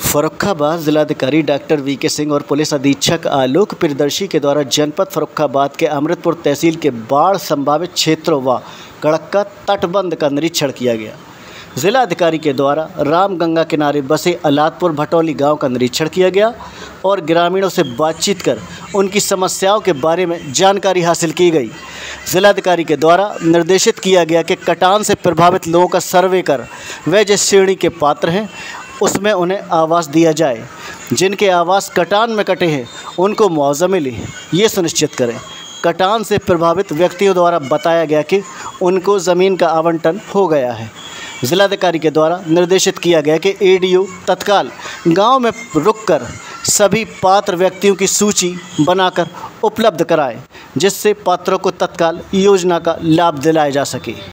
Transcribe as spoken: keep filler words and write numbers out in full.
फर्रुखाबाद जिलाधिकारी doctor V के सिंह और पुलिस अधीक्षक आलोक प्रियदर्शी के द्वारा जनपद फर्रुखाबाद के अमृतपुर तहसील के बाढ़ संभावित क्षेत्रों व कड़क्का तटबंध का निरीक्षण किया गया। जिलाधिकारी के द्वारा रामगंगा किनारे बसे अलादपुर भटौली गांव का निरीक्षण किया गया और ग्रामीणों से बातचीत कर उनकी समस्याओं के बारे में जानकारी हासिल की गई। जिलाधिकारी के द्वारा निर्देशित किया गया कि कटान से प्रभावित लोगों का सर्वे कर वे जिस श्रेणी के पात्र हैं उसमें उन्हें आवास दिया जाए। जिनके आवास कटान में कटे हैं उनको मुआवजा मिले, ये सुनिश्चित करें। कटान से प्रभावित व्यक्तियों द्वारा बताया गया कि उनको ज़मीन का आवंटन हो गया है। जिलाधिकारी के द्वारा निर्देशित किया गया कि एडीओ तत्काल गांव में रुककर सभी पात्र व्यक्तियों की सूची बनाकर उपलब्ध कराएं, जिससे पात्रों को तत्काल योजना का लाभ दिलाया जा सके।